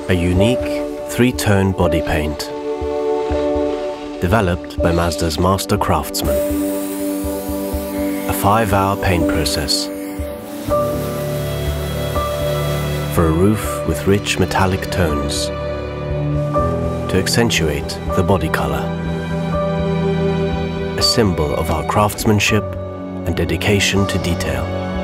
A unique three-tone body paint developed by Mazda's master craftsman. A 5-hour paint process for a roof with rich metallic tones to accentuate the body color. A symbol of our craftsmanship and dedication to detail.